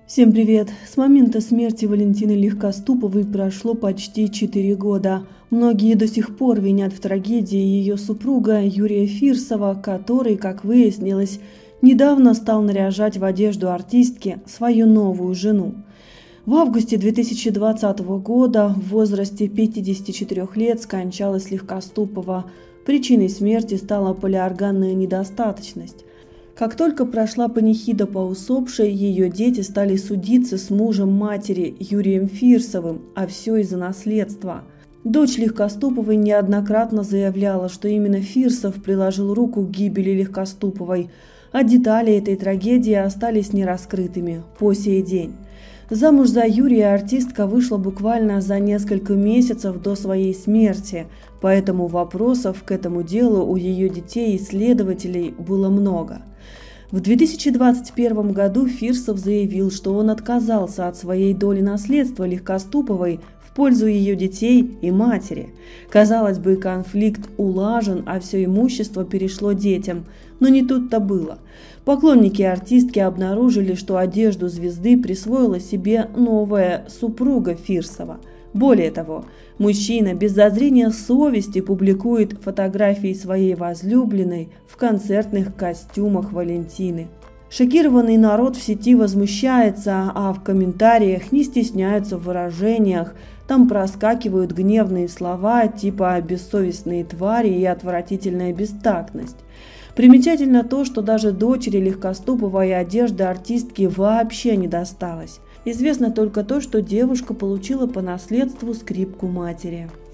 Всем привет! С момента смерти Валентины Легкоступовой прошло почти 4 года. Многие до сих пор винят в трагедии ее супруга Юрия Фирсова, который, как выяснилось, недавно стал наряжать в одежду артистки свою новую жену. В августе 2020 года в возрасте 54 лет скончалась Легкоступова. Причиной смерти стала полиорганная недостаточность. Как только прошла панихида по усопшей, ее дети стали судиться с мужем матери Юрием Фирсовым, а все из-за наследства. Дочь Легкоступовой неоднократно заявляла, что именно Фирсов приложил руку к гибели Легкоступовой, а детали этой трагедии остались нераскрытыми по сей день. Замуж за Юрия артистка вышла буквально за несколько месяцев до своей смерти, поэтому вопросов к этому делу у ее детей и следователей было много. В 2021 году Фирсов заявил, что он отказался от своей доли наследства Легкоступовой в пользу ее детей и матери. Казалось бы, конфликт улажен, а все имущество перешло детям. Но не тут-то было. Поклонники артистки обнаружили, что одежду звезды присвоила себе новая супруга Фирсова. Более того, мужчина без зазрения совести публикует фотографии своей возлюбленной в концертных костюмах Валентины. Шокированный народ в сети возмущается, а в комментариях не стесняются в выражениях. Там проскакивают гневные слова типа «бессовестные твари» и «отвратительная бестактность». Примечательно то, что даже дочери Легкоступовой одежда артистки вообще не досталась. Известно только то, что девушка получила по наследству скрипку матери.